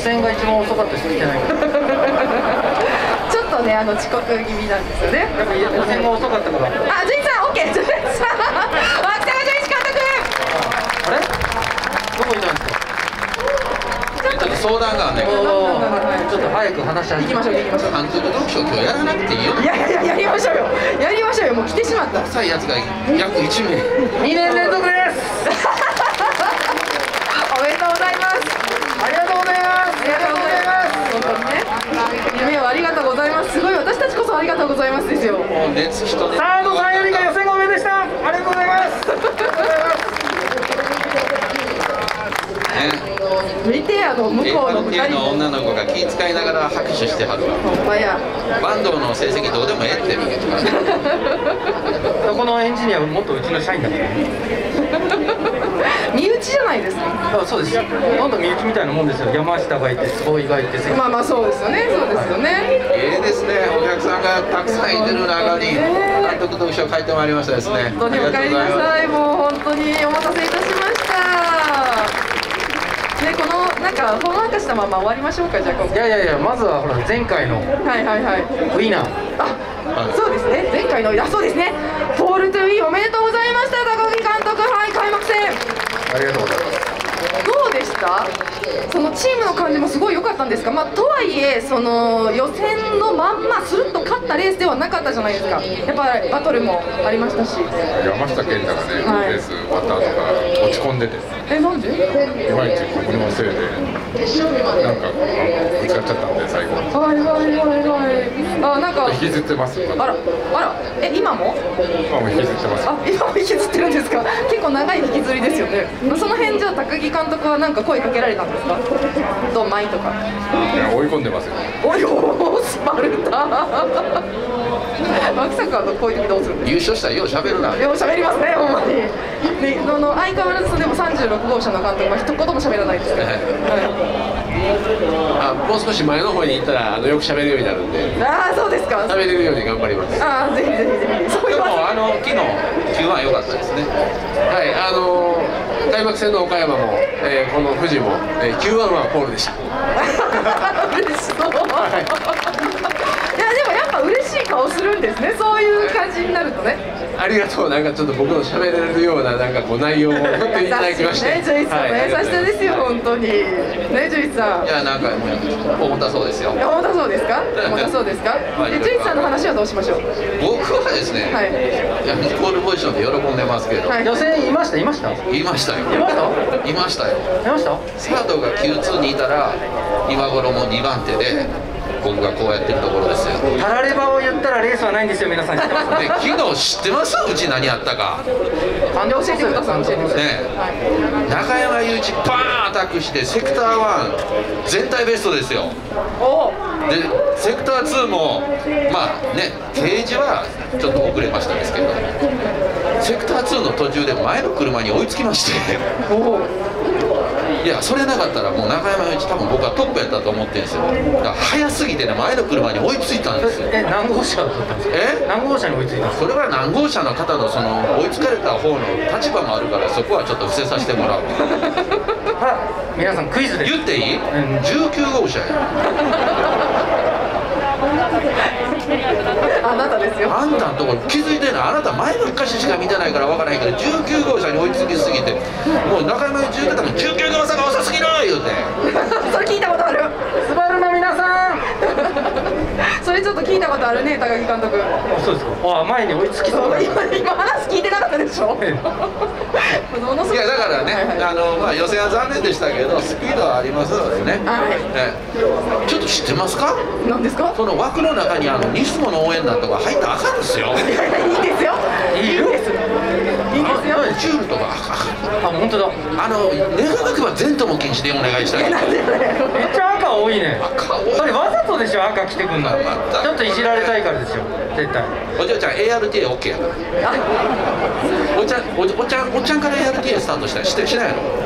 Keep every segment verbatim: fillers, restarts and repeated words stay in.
選が一番遅かった人来てないからちょっとね、あの遅刻気味なんですよね。 やっぱり予選が遅かったから。 あ、純一さん、オッケー、純一さん、脇坂純一監督。 あれどこいたんですか。 ちょっと相談があんねんけど、 ちょっと早く話し合い行きましょう、行きましょう。 監督読書今日やらなくていいよ。 いやいやいや、やりましょうよ。やりましょうよ、もう来てしまった。 臭いやつが約いちめい。 にねん連続です。 おめでとうございます。 ありがとうございます。 ありがとうございます。本当にね、夢をありがとうございます。すごい、私たちこそありがとうございますですよ。 もう熱人で。 サードさんよりが予選が上でした。ありがとうございます。 ね。 見て、あの向こうの二人の女の子が気遣いながら拍手してはるわ。 ほんまや。 坂東の成績どうでもええって見てるからね。 このエンジニアはもっとうちの社員だから。 身内じゃないですか。 あ、そうです。ほとんど身内みたいなもんですよ。山下がいて、坪井がいて。 まあまあそうですよね。そうですよね。 ええですね。お客さんがたくさんいてる中に監督読書書いてまいりましたですね。 本当にお帰りなさい。もう本当にお待たせいたしました。ね、このなんかほんわかしたまま終わりましょうか、じゃあ今回。 いやいやいや、まずはほら前回のはいはいはい。 ウィナー。 あ、そうですね。前回のあ、そうですね。ポールトゥーィーおめでとうございました。高木監督、はい、開幕戦。 ありがとうございます。 どうでした？そのチームの感じもすごい良かったんですか？まあ、とはいえその予選のまんまスルッと勝ったレースではなかったじゃないですか。やっぱりバトルもありましたし。 山下健太がね、 はい、 レース終わった後から落ち込んでて、 え、なんで？ いまいち僕のせいでなんかぶつかっちゃったんで最後。 はいはいはいはい。あ、なんか引きずってます。 あらあら、え、今も？ 今も引きずってます。 あ、今も引きずってるんですか？結構長い引きずりですよね。その辺じゃあ高木監督はなんか声かけられたんですか？ドンマイとか。 いや追い込んでますよ。 おいおー、スパルタ。脇坂はこういう時どうするんですか？ 優勝したらよう喋るな。 よう喋りますね、ほんまに。ね、あの相変わらずでもさんじゅうろく号車の監督は一言も喋らないですね。はい。 あ、もう少し前の方に行ったらあのよく喋るようになるんで。 ああ、そうですか。 喋れるように頑張ります。 ああ、ぜひぜひぜひ。そういうでもあの昨日 キューワン 良かったですね。はい、あの開幕戦の岡山も、えー、この富士も、えー、キューワン はポールでした。 嬉しそう。はい、いやでもやっぱ嬉しい顔するんですね。そういう感じになるとね。 ありがとう。なんかちょっと僕の喋れるようななんかこう内容を振っていただきまして。 ね、ジュイスさんの優しさですよ、本当に。ね、ジュイスさん。 いや、なんか重たそうですよ。 重たそうですか？重たそうですか？で、ジュイスさんの話はどうしましょう？ 僕はですね、はい、いやポールポジションで喜んでますけど、 はい、予選いましたいましたいましたよ。 いましたいましたよ。 いました。 サードが キューツー にいたら今頃もにばん手で僕がこうやってるところですよ。 たらればを言ったらレースはないんですよ、皆さん知ってます？ で、昨日知ってます？うち何やったか。 なんで教えてください。教えてください。 ね、中山雄一パーンアタックしてセクターワン全体ベストですよ。 おでセクターツーもまあね、ケージはちょっと遅れましたですけど、セクターツーの途中で前の車に追いつきまして。 おいや、それなかったらもう中山雄一多分僕はトップやったと思ってるんですよ。だから早すぎてね、前の車に追いついたんですよ。 え、何号車だったんですか？ え、 何号車に追いついたんですか？ それは何号車の方のその追いつかれた方の立場もあるから、そこはちょっと伏せさせてもらう。 あ、皆さんクイズです。 言っていい？ うん、 じゅうきゅう号車や。 あなたですよ。 あんたのところ気づいてない。あなた前の歌詞しか見てないからわからへんけど、じゅうきゅう号車に追いつきすぎて、もう中山雄一言ってたのじゅうきゅう号車が遅すぎる言うて。 それ聞いたことある。 スバルの皆さん。 それちょっと聞いたことあるね、高木監督。 あ、そうですか。あ、前に追いつきそうな。 今今話聞いてなかったでしょ。 いやだからね、あのまあ予選は残念でしたけど、スピードはありますのでね。 はい。 ね、ちょっと知ってますか？ 何ですか？ その枠の中にあのニスモの応援団とか入ったらあかんですよ。 いやいや、いいですよ。いいです。いいですよ。 チュールとかあかん。 あ、本当だ。 あの願わくば全とも禁止でお願いしたい。 なんでよね。 めっちゃ赤多いね。 赤多い。 それわざとでしょ、赤着てくんの。 またちょっといじられたいからですよ、絶対。 お嬢ちゃん エーアールティー オーケー やから。おちゃんおおちゃんおちゃんから エーアールティー スタートしたりしてしないの？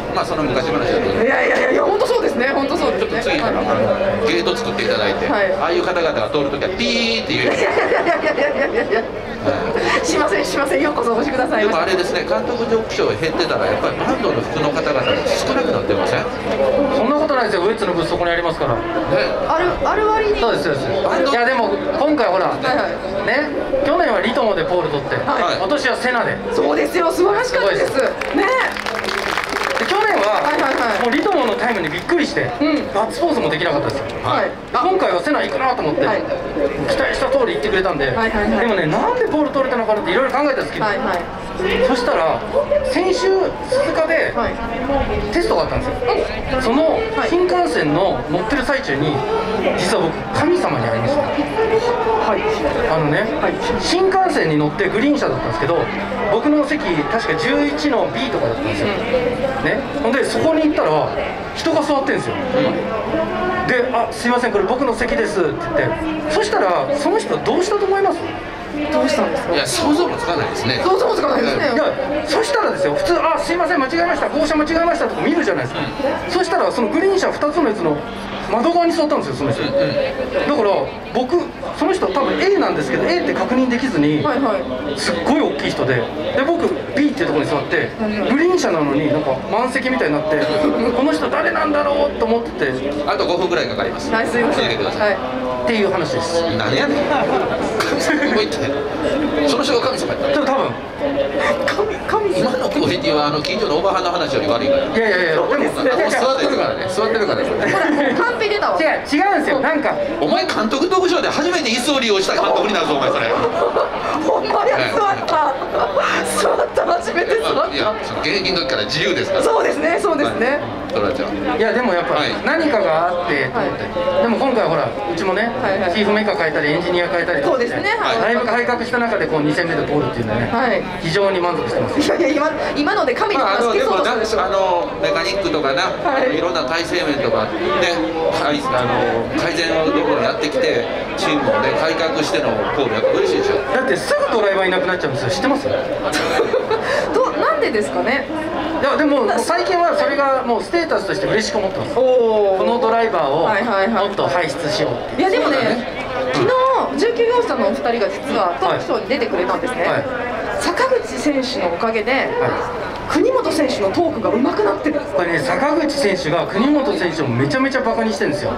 まあその昔話だといやいやいや本当そうですね本当そうでちょっとすね次から、 はゲート作っていただいて、 はいああいう方々が通るときはピーって言う。 いいやいやいやいやいやいやしませんしませんようこそお越しくださいでましたもあれですね、監督助賞減ってたらやっぱりバンドの服の方々少なくなってません？ね、 そんなことないですよ、ウエッツのブースそこにありますから。 あるある割にそうですそうです。 バンドいやでも今回ほら、 はいはいね、去年はリトモでポール取って、 はい今年はセナで。 そうですよ素晴らしかったですねで去年は、 はいはいはいもうリトモのタイムにびっくりして、 うんガッツポーズもできなかったですよ。 はいで今回はセナ行くなと思って、 はい期待した通り行ってくれたんで、 はいはいはいでもね、なんでポール取れたのかなっていろいろ考えたんですけど、 はいはいそしたら先週鈴鹿ではいテストがあったんですよ。その新幹線の乗ってる最中に実は僕神様に会いました。 はいあのね、新幹線に乗ってグリーン車だったんですけど、僕の席確かじゅういちの ビー とかだったんですよ、ね、ほんでそこに行ったら人が座ってるんですよ、で「あすいませんこれ僕の席です」って言って、そしたらその人どうしたと思います？ どうしたんですかいや想像もつかないですね。 想像もつかないですねいやそしたらですよ、普通「あすいません間違えました号車間違えました」とか見るじゃないですか、そしたらそのグリーン車ふたつのやつの窓側に座ったんですよその人、だから僕その人多分 エー なんですけど エー って確認できずに、 はいはいすっごい大きい人で、で僕 ビー っていうところに座って、グリーン車なのになんか満席みたいになって、この人誰なんだろうと思っててあとごふんぐらいかかります。 はいすいません続けてください。 はいっていう話です。 何やねん。神様どこ行ったんや。その人が神様やった。 ちょっと多分神神様今のクオリティはあの近所のおばはんの話より悪いから。 いやいやいやでもあもう座ってるからね。座ってるからね。 カンペ出たわ違う違うんですよ、なんかお前監督特賞で初めて椅子を利用した監督になるぞお前それ。 ほんまや座った座った初めて座っいやその現役の時から自由ですから。 たそうですねそうですねトラちゃん。 いやでもやっぱはい何かがあってと思って、でも今回ほらうちもね、 はいはいチーフメーカー変えたりエンジニア変えたりとかしてそうですねはいだいぶ改革した中でこうに戦目でポールっていうのはね、 はい非常に満足してます。 いやいや今今ので神のまあ、あ話消のでもなそうとしたでしょあのメカニックとかな、 はいい、ろんな体制面とかね改あの改善をどんどんやってきてチームをね改革してのポールやっぱ嬉しいでしょ。 だってすぐドライバーいなくなっちゃうんですよ、知ってます？いどなんでですかねやでも最近はそれがもうステータスとして嬉しく思ってます。 おこのドライバーをはいはいはいもっと輩出しようっていう。 いやでもねそうだね昨日じゅうきゅう号車のお二人が実はトップ賞に出てくれたんですね、 はい坂口選手のおかげで、 は国本選手のトークが上手くなってるんですこれね、坂口選手が国本選手をめちゃめちゃバカにしてるんですよ。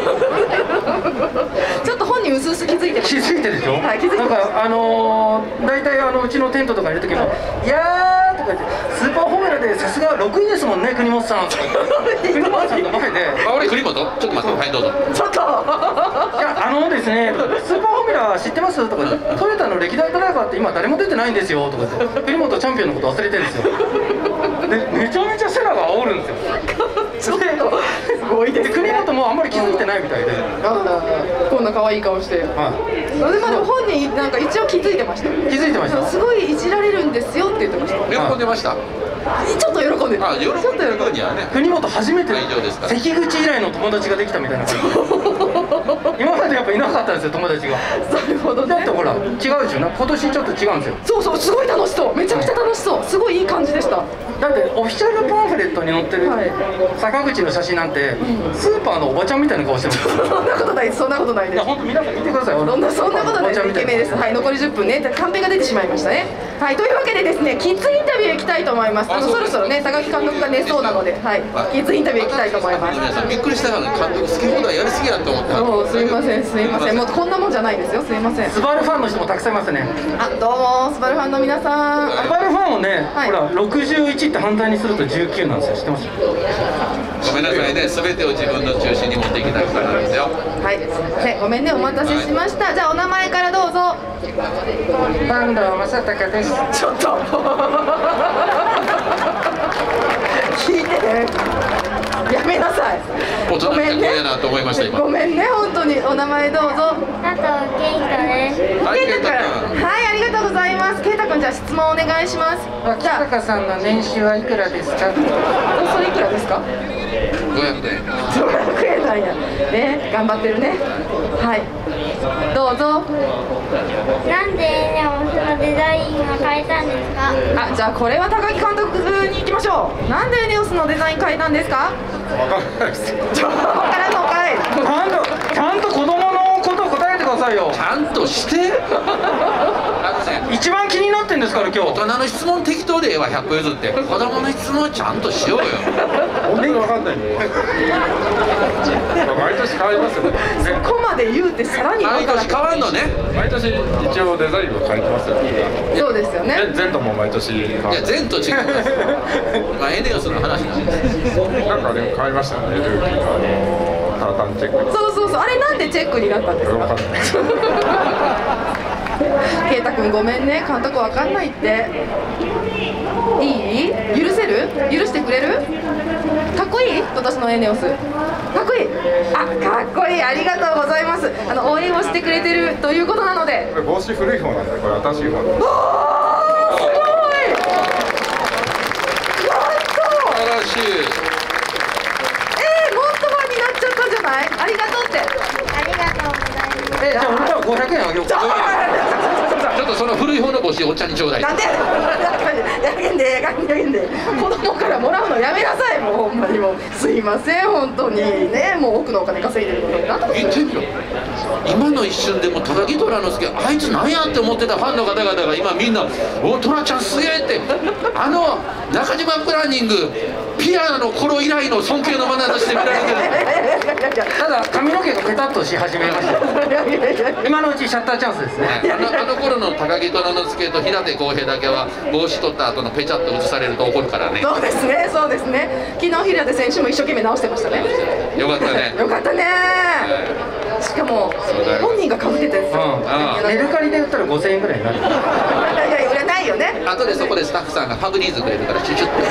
ちょっと本人うすうす気づいてます気づいてるでしょ、 はい気づいてますなんかあのー、大体あのうちのテントとかいる時も「いやー」とか言って「スーパーフォーミュラでさすがろくいですもんね国本さん」とか言って国本さんの前であ俺栗本ちょっと待ってはいどうぞ。 ちょっと 「いやあのですねスーパーフォーミュラ知ってます?」とか言って「トヨタの歴代ドライバーって今誰も出てないんですよ」とか言って国本チャンピオンのこと忘れてるんですよ。でめちゃめちゃセナが煽るんですよ。 ちょっとすごいですで国ね本もあんまり気づいてないみたいで、 あーこんな可愛い顔してはでもでも本人なんか一応気づいてましたい、気づいてました。 すごいいじられるんですよって言ってました喜んでました。 ちょっと喜んでるあ喜んちょっと喜でるんでる分にはね。 国本初めて大丈夫ですか関口以来の友達ができたみたいな感じで今までやっぱいなかったんですよ友達が。 なるほどねだってほら違うでしょな、今年ちょっと違うんですよ。 そうそうすごい楽しそうめちゃくちゃ楽しそうすごいいい感じでしただってオフィシャルパンフレットに載ってるはい坂口の写真なんてスーパーのおばちゃんみたいな顔してますよ。 そんなことないですそんなことないいですや本当皆さん見てください。 そんなそんなことないですイケメンですはい残りじゅっぷんねカンペが出てしまいましたねはいというわけでですねキッズインタビューへ行きたいと思いますあのそろそろね高木監督が寝そうなのではいキッズインタビューへ行きたいと思います皆さんびっくりしたから監督好き放題やりすぎやと思った。 もうすいませんすいませんもうこんなもんじゃないですよすいませんスバルファンの人もたくさんいますね。 あどうもスバルファンの皆さんスバルファンをね、 はいほらろくじゅういちって反対にするとじゅうきゅうなんですよ、知ってます？ ごめんなさいね、すべてを自分の中心に持っていきたいからなんですよ。 はいすいませんごめんねお待たせしましたじゃあお名前からどうぞ坂東正隆です。 ちょっと聞いてねやめなさい大人ってこれやなと思いました今。 ごめんね本当にお名前どうぞ佐藤健人です。 はい、 ケイタ健太君。 くんはいありがとうございますケイタくんじゃあ質問お願いしますじゃあ坂さんの年収はいくらですか？ おそれいくらですかごひゃくえん。 ごひゃくえんなんやね頑張ってるねはいどうぞ。 なんでエネオスのデザインを変えたんですか？ あ、じゃあこれは高木監督に行きましょう。なんでエネオスのデザイン変えたんですか？ わからないですよ。 ちょっとわからんのかい。 ちゃんとちゃんと子供のことを答えてくださいよ。 ちゃんとしてあのね、 一番気になってんですから今日。 大人の質問適当でええわ、ひゃっこ譲って子供の質問はちゃんとしようよ。 本当にわかんないんで。毎年変わりますよね。 そこまで言うてさらに毎年変わるのね。 毎年一応デザインを変えてますよね。 そうですよね。 ゼントも毎年変わる。 いや、全と違う。まあエネオスの話なんです。 なんかでも変わりましたよね。ルーキーのあのタータンチェック。 そうそうそう、あれなんでチェックになったんですか？ わかんない。 圭太君ごめんね、監督わかんないって。いい？許せる？許してくれる？かっこいい？今年のエネオス。かっこいい。あ、かっこいい。ありがとうございます。あの応援をしてくれてるということなので。 これ帽子古い方なんで、これ新しい方なんで。 おー、すごい。やっと。 素晴らしい。 えー、もっとファンになっちゃったんじゃない？ありがとうって。 ありがとうございます。 え、じゃあ俺からごひゃくえんあげようか。 ちょっとその古い方の帽子お茶にちょうだい。 なんでやげんでやげんで子供からもらうのやめなさい。もうほんまにもうすいません本当にね、もう奥のお金稼いでるのになんとか言ってみろ。今の一瞬でも高木虎之介、あいつなんやって思ってたファンの方々が今みんな「お虎ちゃんすげえ」って、あの中島プランニングピアの頃以来の尊敬の眼差しで見られてる。 ただ髪の毛がペタッとし始めました今のうちシャッターチャンスですね。 あのあの頃の高木虎之介と平手浩平だけは帽子取った後のペチャッと映されると怒るからね。 そうですね、そうですね。昨日平手選手も一生懸命直してましたね。 よかったね。 よかったね。しかも本人が被ってたやつ。 あメルカリで売ったらごせんえんぐらいになる。 いやいや売れないよね。 後でそこでスタッフさんがファブリーズくれるからチュチュって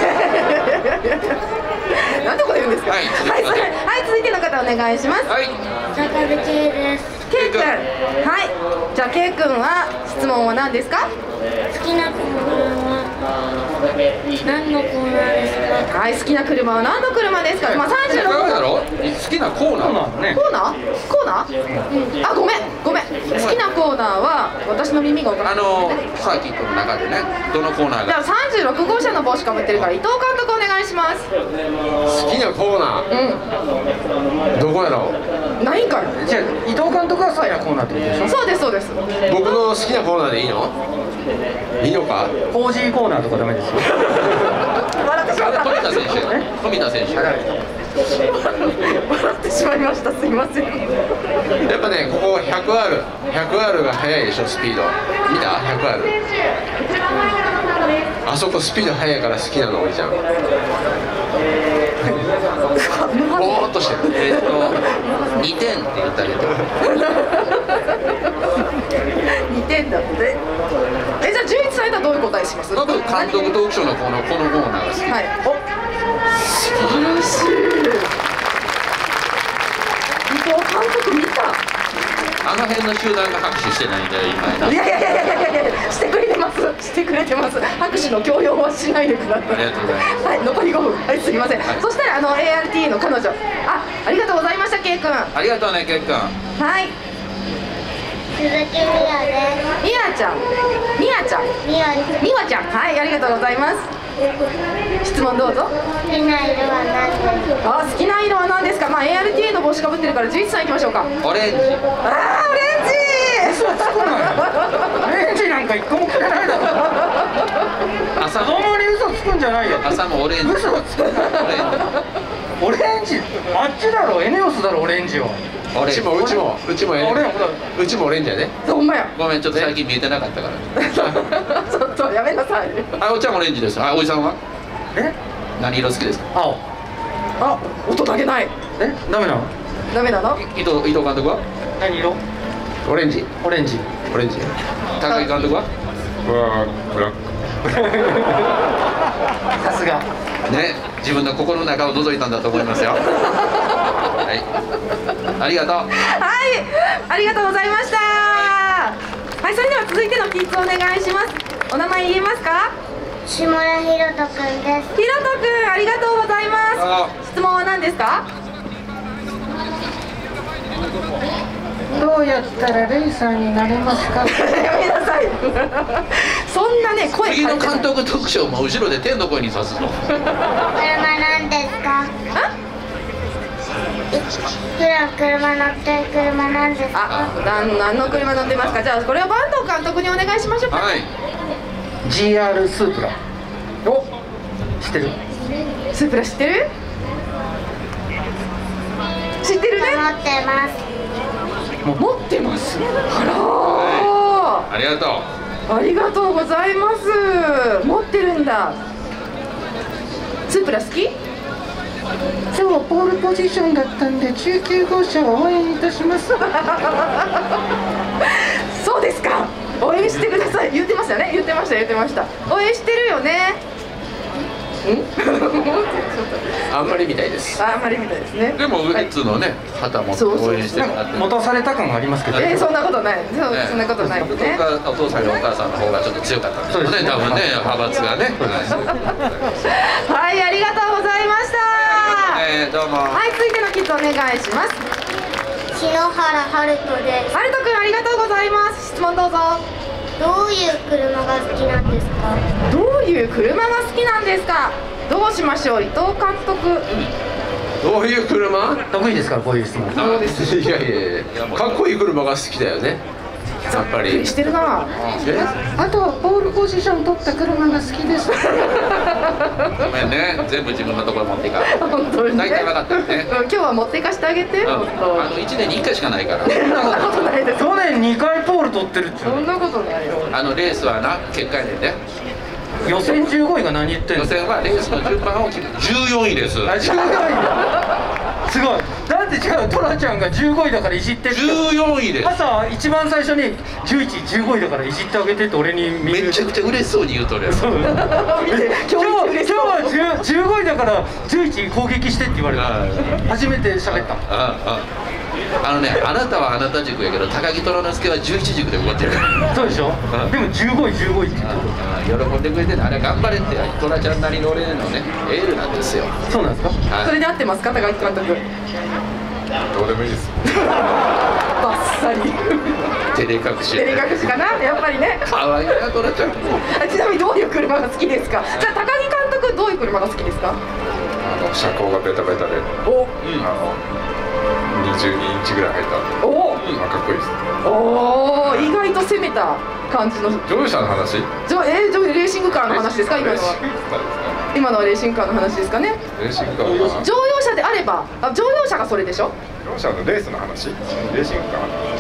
なんてこと言うんですか。 ははいい、それはい続いての方お願いします。 はい坂口です。 ケイ君、はい、じゃあケイ君は質問は何ですか？ 好きな車は何のコーナーですか？ はい、好きな車は何の車ですか？まあ三十六だろ好きなコーナーそうなんね。 コーナー？コーナー？あ、ごめんごめん。好きなコーナーは私の耳が分からあない。 のサーキットの中でね、どのコーナーじゃあが三十六号車の帽子かぶってるから伊藤監督お願いします。 好きなコーナー、 うどこやろん。ないんかい。 じゃあ伊藤監督が好きなコーナーってことでしょ。 そうですそうです。 う。僕の好きなコーナーでいいの？いいのか？ コージーコーナーとかダメですよ。 笑ってしまった。 富田選手富田選手笑ってしまいました。すいません。 やっぱね、ここ ひゃくアール、ひゃくアール が速いでしょ、スピード。見た ?ひゃくアール。あそこスピード速いから好きなの、おじちゃん。ぼーっとしてる。 えっとにてんって言ってあげて。 にてんだって。え、じゃあじゅういちさいだらどういう答えします？ 僕監督トークショーのこのこのコーナーが好き。 はい。お、素晴らしい。伊藤監督見た。 あの辺の集団が拍手してないんだよ今。 いやいやいやいやいやいや、してくれてます。してくれてます。拍手の強要はしないでください。 ありがとうございます。 はい、残りごふん。はい、すみません。 はいそしたらあの エーアールティー の彼女。あ、ありがとうございました、ケイ君。はありがとうねケイ君。 い。 鈴木美也です。 みやちゃん。みやちゃん。 美也です。 みわちゃん。はい、ありがとうございます。質問どうぞ。 好きな色は何ですか？ あ、好きな色は何ですか？まあ エーアールティー の帽子かぶってるからじゅういちさんいきましょうか。 オレンジ。 あー、オレンジ。 オレンジなんか一個も着てないだろ。 朝子供に嘘つくんじゃないよ。 朝もオレンジ。 嘘つくな。オレンジ、あっちだろ、エネオスだろ、オレンジは。 オレンジうちもうちもうちもええ俺ほらうちもオレンジやね。 ほんまや。 ごめんちょっと最近見えてなかったからちょっとやめなさい。 あおちゃんオレンジですあおじさんはえ、 何色好きですか青。 あ、音だけない。 え、ダメなの？ ダメなの？ 伊藤伊藤監督は何色？ オレンジオレンジ。 オレンジ。 高木監督ははブラック。 さすが。 ね自分の心の中を覗いたんだと思いますよはいありがとうはい、ありがとうございました。はい、それでは続いてのキッズお願いします。お名前言えますか？ 下田ひろとくんです。 ひろとくん、ありがとうございまあす。質問は何ですか？ どうやったらレーサーになれますか。 やめなさいそんなね声次の変えてない監督特賞も後ろで天の声にさすぞ。 車なんですか？普段車乗ってる車なんですか？ あ、なん何の車乗ってますか。じゃあこれを坂東監督にお願いしましょうか。 はい。 ジーアール スープラ。お、知ってる？ スープラ知ってる？知ってるね。 持ってます。 持ってます。あらありがとう。 ー、ありがとうございます。持ってるんだ。スープラ好き？ 今日ポールポジションだったんでじゅうきゅうごうしゃを応援いたします。 そうですか。応援してください。言ってましたよね。言ってました言ってました。応援してるよね。 あんまりみたいです。 あんまりみたいですね。 でもウエッツのね旗持って応援してもらってる。 持たされた感がありますけど。 えー、そんなことない。そう、 ねそんなことないですね。 お父さんやお母さんの方がちょっと強かったんですよね。多分ね派閥がね。 はい、ありがとうございました。 えー、どうも。 はい、続いてのキッズお願いします。 篠原春人です。 ハルトくんありがとうございます。質問どうぞ。 どういう車が好きなんですか？ どういう車が好きなんですか。どうしましょう、伊藤監督。 どういう車？ 得意ですからこういう質問。 そうです。 いやいやいや、かっこいい車が好きだよね。やっぱり。 してるな。 え？ あとはポールポジション取った車が好きです。 ごめんね、全部自分のところ持っていか。 本当にね。 大体分かったよね。 うん、今日は持っていかしてあげて。本当。 あのいちねんにいっかいしかないから。 そんなことないです。 去年にかいポール取ってるっていうそんなことないよ。 あのレースはな結果やねんね。 予選じゅうごいが何言ってんの。 予選はレースの順番を決めるじゅうよんいです。 あ、じゅうよんいだ。すごい。だって違う、トラちゃんがじゅうごいだからいじってって。 じゅうよんいです。 朝一番最初にじゅういちいじゅうごいだからいじってあげてって俺にめちゃくちゃ嬉しそうに言うとるやろ。 見て、 今日今日はじゅうごいだからじゅういち攻撃してって言われた。初めて喋った。 あああのね、あなたはあなた軸やけど高木虎之介はじゅういち軸で動ってるから。 そうでしょ。でもじゅうごいじゅうごいって言って喜んでくれてね、あれ頑張れってトラちゃんなりの俺のねエールなんですよ。 る。そうなんですか。 はいそれで合ってますか、高木監督。 どうでもいいです。 バッサリ。 照れ隠し。 照れ隠しかな、やっぱりね。 可愛いなトラちゃん。 あ、ちなみにどういう車が好きですか。じゃあ高木監督どういう車が好きですか。 あの車高がベタベタで、 お、 あのにじゅうにインチぐらい入ったお、 あかっこいいです。 おお、意外と攻めた感じの。 乗用車の話？ じゃ、えー、じゃあレーシングカーの話ですか、今のは。今のはレーシングカーの話ですかね。 レーシングカーかな？ 乗用車であれば、あ、乗用車がそれでしょ。 乗用車のレースの話？レーシングカ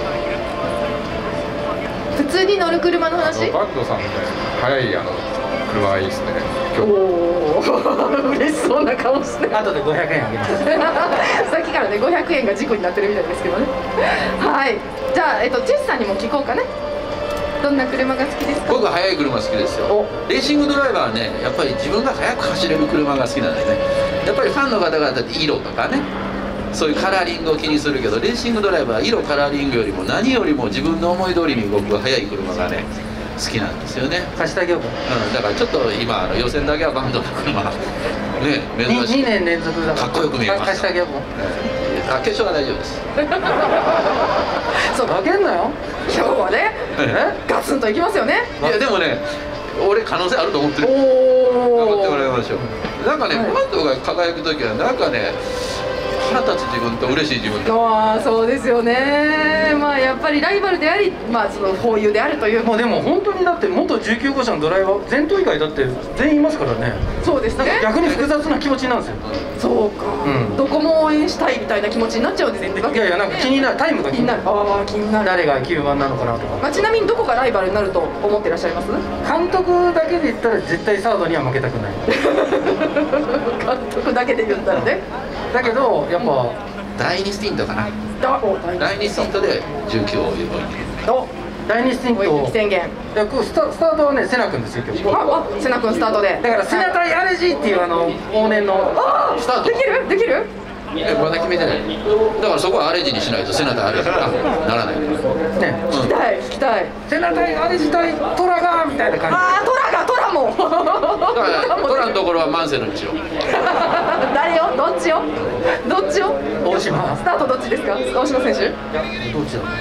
ー？ 普通に乗る車の話。 バンドさんみたいな速いあの車はいいですね。今日おお、嬉しそうな顔して。 後でごひゃくえんあげます。 さっきからね、ごひゃくえんが事故になってるみたいですけどね。はい、じゃあ、えっと、チェスさんにも聞こうかね。どんな車が好きですか。 僕は速い車好きですよ。レーシングドライバーはね、やっぱり自分が速く走れる車が好きなんでね。やっぱりファンの方々って色とかね、そういうカラーリングを気にするけど、レーシングドライバーは色カラーリングよりも何よりも自分の思い通りに動く速い車がね好きなんですよね。 貸してあげようか。 うん、だからちょっと今あの予選だけはバンドの車ね珍しい。 にねん連続だから。 かっこよく見えます。 貸してあげようか。 えーあ、決勝は大丈夫です。 そう、 あげんなよ。 今日はね、 え？ ガツンといきますよね。 いやでもね、俺可能性あると思ってる。 おお。 頑張ってもらいましょう。なんかね、 はいバンドが輝く時はなんかね、腹立つ自分と嬉しい自分と。 ああ、そうですよね。まあやっぱりライバルであり、まあそのフォーユーであるという。 もうでも本当にだって元じゅうきゅうごうしゃのドライバー前頭以外だって全員いますからね。 そうですね。 逆に複雑な気持ちなんですよ。 そうか、 うんどこも応援したいみたいな気持ちになっちゃうんですよ。 いやいや、なんか気になる、タイムが気になる。ああ、気になる。 誰がきゅうばんなのかなとか。 まあ、ちなみにどこがライバルになると思ってらっしゃいます？ 監督だけで言ったら絶対サードには負けたくない。 監督だけで言ったらね。 だけどやっぱ第二スティントかな。 だお第二スティントでじゅうきゅうを追い抜いてる。 お第二スティン追い抜きト宣言。 いやこうスタスタートはねセナ君ですよ今日。 ああ、瀬名君スタートで。 だからセナ対アレジっていうあの往年のあスタートできるできる。 え、まだ決めてない。だからそこはアレジにしないとセナ対アレジがならない。 ね聞きたい聞きたい。 セナ対アレジ対トラがみたいな感ああ、トラがトラも。 だからトラのところはマンセルにしよう。 誰よ、どっちよ、どっちちを大島。 スタートどっちですか、大島選手。 どっちだろ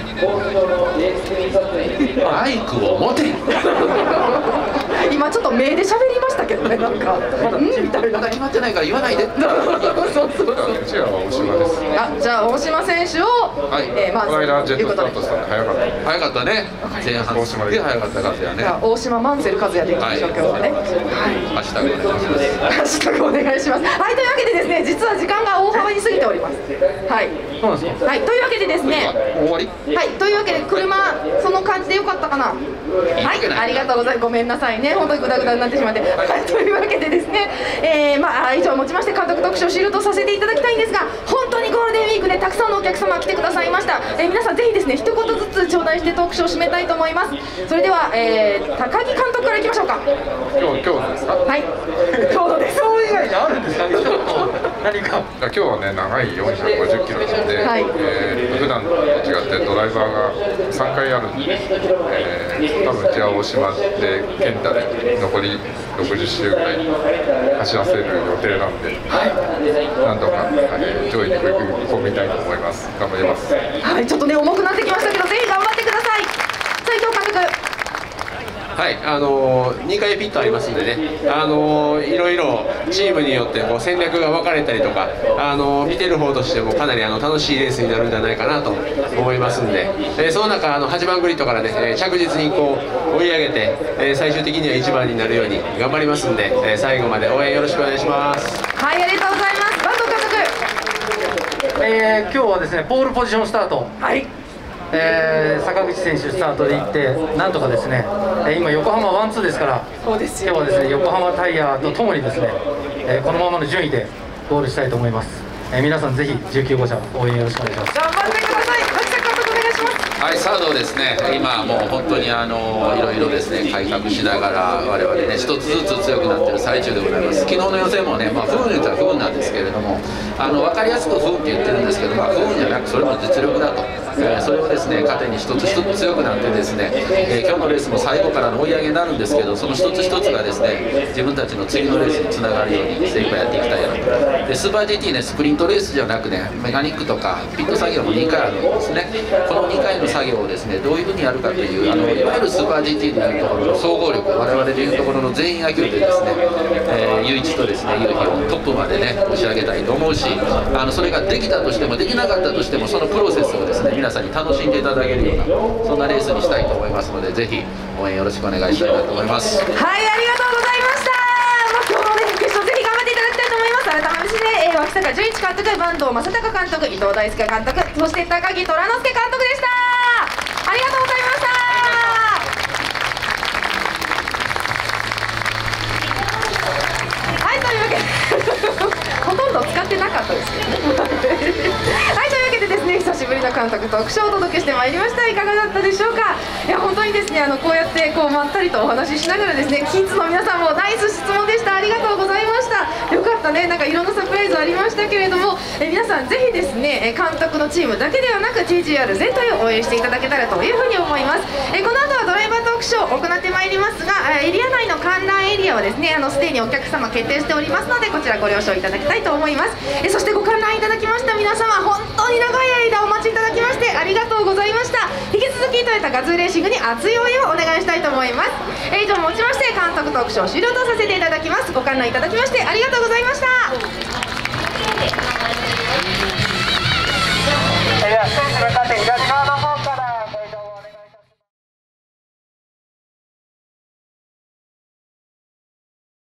う。 マイクを持て。 今ちょっと目で喋りましたけどね、なんかうんみたいな。 まだ決まってないから言わないで。 そうそうそう。 うちは大島です。 あ、じゃあ大島選手を、 はいえーまずこの間ジェットスターということで、 トしたんで早かった。 早かったね。前半すげえ早かったからだよね。 じゃあ大島マンセル和也でいきましょう、今日はね。 ハッシュタグお願いします。 ハッシュタグお願いします。はい、というわけでですね、実は時間が大幅に過ぎております。はい。 そうなんですか。 はい、というわけでですね。 終わり？ はい、というわけで車その感じでよかったかな。はい、ありがとうございます。ごめんなさいね、本当にグダグダになってしまって。はい、というわけでですね、えー、まあ以上をもちまして監督特集を終了とさせていただきたいんですが、本当にゴールデンウィークでたくさんのお客様が来てくださいました。えー、皆さんぜひですね、一言ずつ頂戴してトークショーを締めたいと思います。それでは、えー、高木監督からいきましょうか。 今日今日ですか。 はい、今日のです。 そう以外にあるんですか。ちょっと何か。 今日はね長いよんひゃくごじゅっキロなんで、 はいえー、普段と違ってドライバーがさんかいあるんで、えー、多分じゃあ大島で健太で残りろくじゅっ周ぐらい走らせる予定なんで、なんとか、えー、上位に食い込みたいと思います。頑張ります。 はい、ちょっとね重くなってきましたけど、ぜひ頑張ってください。斉藤監督。 はい、あのー、にかいピットありますんでね、あのー、いろいろチームによってこう戦略が分かれたりとか、あのー、見てる方としてもかなりあの楽しいレースになるんじゃないかなと思いますんで、えー、その中あのはちばんグリッドからね、えー、着実にこう追い上げて、えー、最終的にはいちばんになるように頑張りますんで、えー、最後まで応援よろしくお願いします。 はい、ありがとうございます。坂東監督。 えー、今日はですねポールポジションスタート。 はい。 えー、坂口選手スタートで行ってなんとかですね、えー、今横浜ワンツーですから、 そうです今日はですね横浜タイヤとともにですね、えー、このままの順位でゴールしたいと思います。えー、皆さんぜひじゅうきゅう号車応援よろしくお願いします。 頑張ってください。脇田監督お願いします。 はい、サードですね、今もう本当にあのいろいろですね改革しながら我々ね一つずつ強くなってる最中でございます。昨日の予選もね、まあ、不運言ったら不運なんですけれども、あの分かりやすく不運って言ってるんですけど、まあ、不運じゃなくそれも実力だと、えー、それをですね糧に一つ一つ強くなってですね、えー、今日のレースも最後からの追い上げになるんですけど、その一つ一つがですね自分たちの次のレースにつながるように精一杯やっていきたいなと。でスーパー ジーティー ねスプリントレースじゃなくねメカニックとかピット作業もにかいあるんですね。このにかいの作業をですねどういうふうにやるかというあのいわゆるスーパー ジーティー でいうところの総合力、我々でいうところの全員野球でですね、えー、ゆういちとですねゆうひをトップまでね押し上げたいと思うし、あのそれができたとしてもできなかったとしてもそのプロセスをですね皆さんに楽しんでいただけるようなそんなレースにしたいと思いますので、ぜひ応援よろしくお願いしたいなと思います。 はい、ありがとうございました。まあ、今日のね決勝ぜひ頑張っていただきたいと思います。改めまして、えー、脇坂淳一監督、坂東正孝監督、伊藤大輔監督、そして高木虎之介監督でした。ありがとうございました。はい、というわけでほとんど使ってなかったですけどね。はい、というわけでですね久しぶりの監督トークショーをお届けしてまいりました。いかがだったでしょうか。いや本当にですねあのこうやってこうまったりとお話ししながらですねキッズの皆さんもナイス質問でした。ありがとうございました。よかったね、なんかいろんなサプライズありましたけれども、え皆さんぜひですね監督のチームだけではなく ティージーアール 全体を応援していただけたらというふうに思います。えこの後はドライバートークショーを行ってまいりますが、エリア内の観覧エリアはですねあのすでにお客様決定しておりますので、こちらご了承いただきたいと思います。えそしてご観覧いただきました皆様本当に長い間お待ちいただきましてありがとうございました。引き続きトヨタガズーレーシングに熱い応援をお願いしたいと思います。え以上もちまして監督トークショー終了とさせていただきます。ご観覧いただきましてありがとうございました。 では選手のカーテン